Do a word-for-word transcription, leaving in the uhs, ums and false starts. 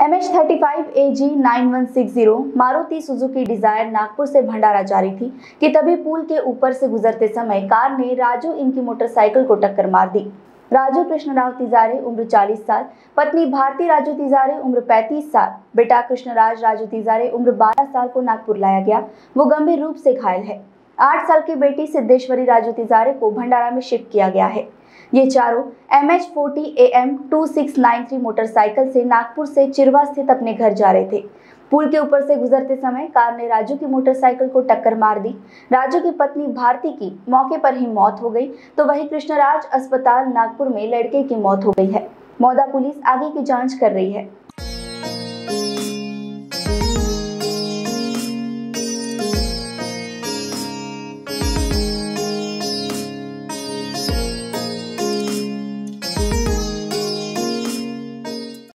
M H thirty five A G nine one six zero Maruti Suzuki Dzire Nagpur से भंडारा जा रही थी कि तभी पुल के ऊपर से गुजरते समय कार ने राजू इनकी मोटरसाइकिल को टक्कर मार दी। राजू कृष्णराव तिजारे उम्र चालीस साल, पत्नी भारती राजू तिजारे उम्र पैंतीस साल, बेटा कृष्णराज राजू तिजारे उम्र बारह साल को नागपुर लाया गया। वो गंभीर रूप से घायल है। आठ साल की बेटी सिद्धेश्वरी राजू तिजारे को भंडारा में शिफ्ट किया गया है। ये चारों M H forty A M two six nine three motorcycle से नागपुर से चिरवा स्थित अपने घर जा रहे थे। पुल के ऊपर से गुजरते समय कार ने राजू की मोटरसाइकिल को टक्कर मार दी। राजू की पत्नी भारती की मौके पर ही मौत हो गई, तो वहीं कृष्णराज अस्पताल नागपुर में लड़के की मौत हो गई है। मौदा पुलिस आगे की जांच कर रही है।